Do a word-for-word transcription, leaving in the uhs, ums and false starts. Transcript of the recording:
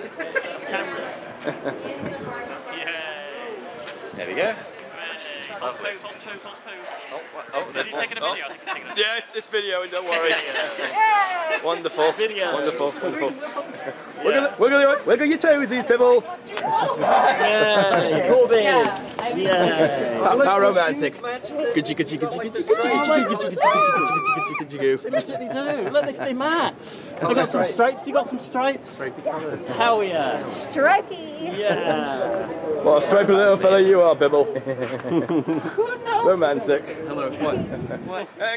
There we go. Hot pose, hot pose, hot pose. Oh, oh, Is he taking a video? I think he's taking a video. Yeah, it's, it's video, don't worry. Wonderful. Video. Wonderful. Wonderful. Wiggle, wiggle, your, wiggle your toesies, Piffle. Yeah, cool beers. Yeah. How, how romantic. Gidgy, gidgy, gidgy, gidgy, gidgy, gidgy, gidgy, gidgy, gidgy, They do. Look, they, they match. They got some stripes. You got some stripes. Stripey colours. Hell yeah. Stripey. Yeah. What a stripy little fella you are, Piffle. Romantic. Hello. What? What?